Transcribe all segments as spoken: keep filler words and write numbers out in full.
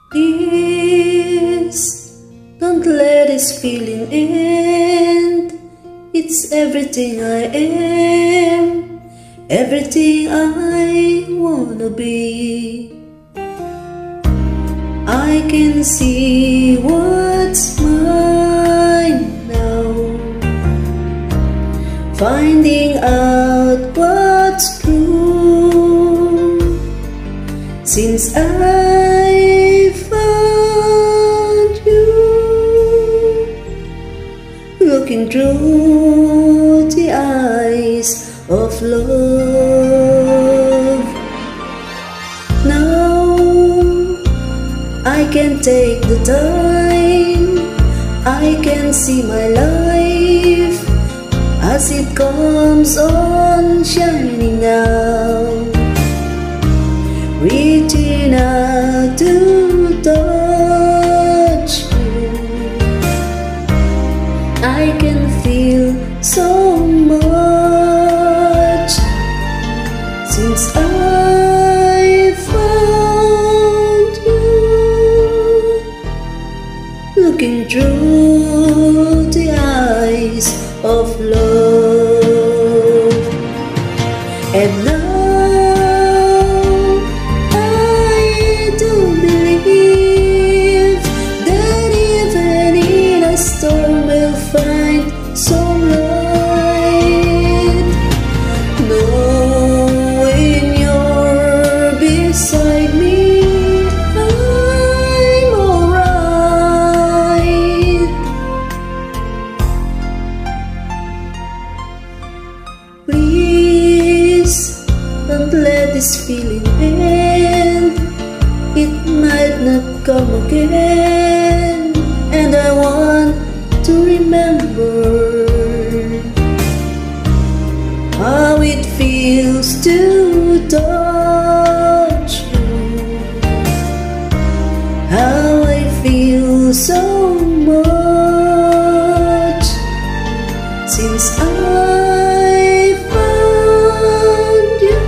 Please, don't let this feeling end. It's everything I am, everything I wanna be. I can see what's mine now, finding out what's true. Since I found you, looking through the eyes of love. Now I can take the time, I can see my life as it comes on shining now, reaching out to touch you. I can feel so much since I found you, looking through the eyes of love. And now I do believe that even in a storm we'll find some light, knowing you're beside me. I'm alright. Please, don't let this feeling end. It might not come again, and I want to remember how it feels to touch you, how I feel so much since I found you,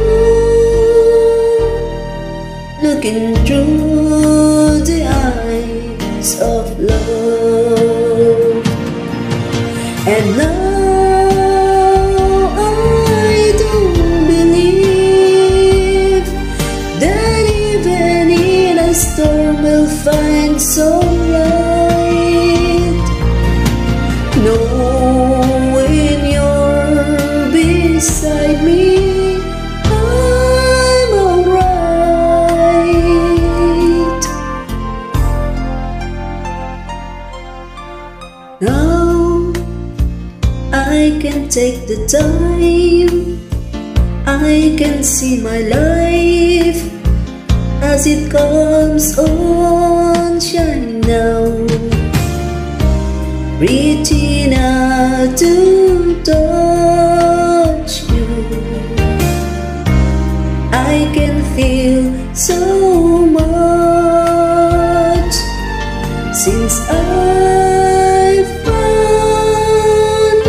looking through the eyes of love. And now I do believe that even in a storm we'll find some light, knowing you're beside me. I'm alright. Now I can take the time, I can see my life as it comes on shining now, reaching out to touch you. I can feel so much since I found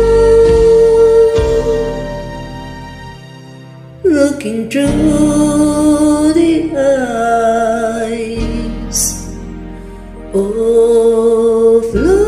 you, looking through the eyes of love.